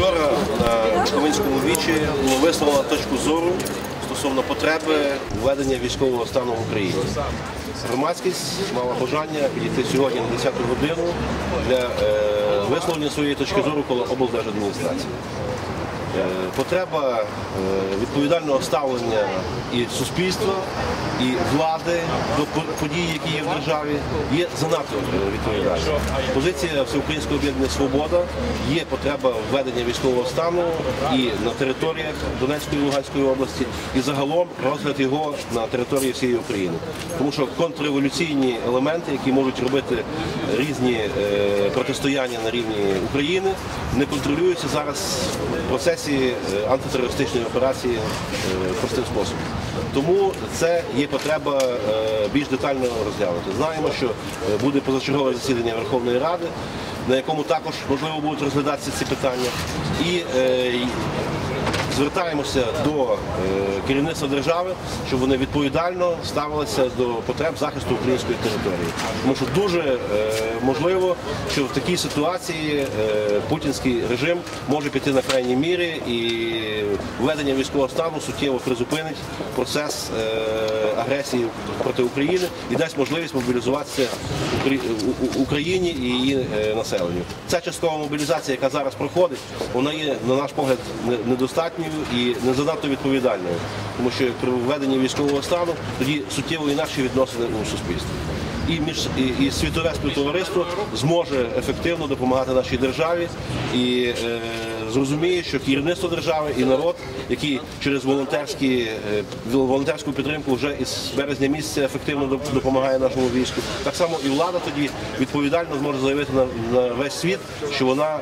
Вчора на Буковинському вічі було висловлено точку зору стосовно потреби введення військового стану в Україні. Громадськість мала бажання підійти сьогодні на 10 годину для висловлення своєї точки зору коло облдержадміністрації. Потреба відповідального ставлення і суспільства, і влади до подій, які є в державі, є занадто відповідальною. Позиція Всеукраїнського об'єднання «Свобода» є потреба введення військового стану і на територіях Донецької і Луганської області, і загалом розгляд його на території всієї України. Тому що контрреволюційні елементи, які можуть робити різні протистояння на рівні України, не контролюються зараз в процесі антитерористичної операції простим способом. Тому це є потреба більш детально розглянути. Знаємо, що буде позачергове засідання Верховної Ради, на якому також, можливо, будуть розглядатися ці питання. І звертаємося до керівництва держави, щоб вони відповідально ставилися до потреб захисту української території. Тому що дуже можливо, що в такій ситуації путінський режим може піти на крайні міри і введення військового стану суттєво призупинить процес агресії проти України і дасть можливість мобілізуватися Україні і її населенню. Ця часткова мобілізація, яка зараз проходить, вона є, на наш погляд, недостатньою і не занадто відповідальною, тому що при введенні військового стану тоді суттєво інакші відносини у суспільстві. І світове співтовариство зможе ефективно допомагати нашій державі і зрозуміє, що керівництво держави і народ, які через волонтерську підтримку вже із березня місяця ефективно допомагає нашому війську, так само і влада тоді відповідально зможе заявити на весь світ, що вона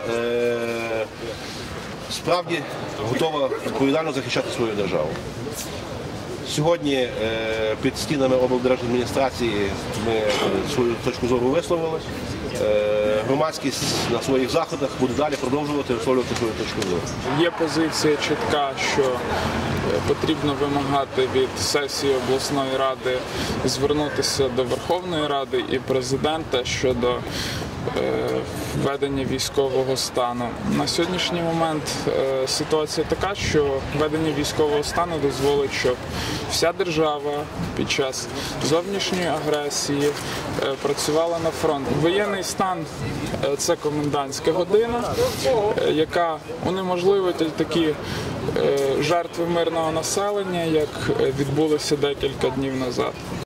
справді готова відповідально захищати свою державу. Сьогодні під стінами облдержадміністрації ми свою точку зору висловили. Громадськість на своїх заходах буде далі продовжувати висловлювати свою точку зору. Є позиція чітка, що потрібно вимагати від сесії обласної ради звернутися до Верховної Ради і президента щодо введення військового стану. На сьогоднішній момент ситуація така, що введення військового стану дозволить, щоб вся держава під час зовнішньої агресії працювала на фронт. Воєнний стан – це комендантська година, яка унеможливить такі жертви мирного населення, як відбулося декілька днів назад.